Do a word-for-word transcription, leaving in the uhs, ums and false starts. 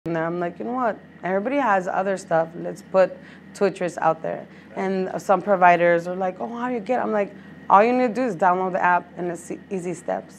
And I'm like, you know what? Everybody has other stuff. Let's put tutorships out there. And some providers are like, oh, how do you get it? I'm like, all you need to do is download the app, and it's easy steps.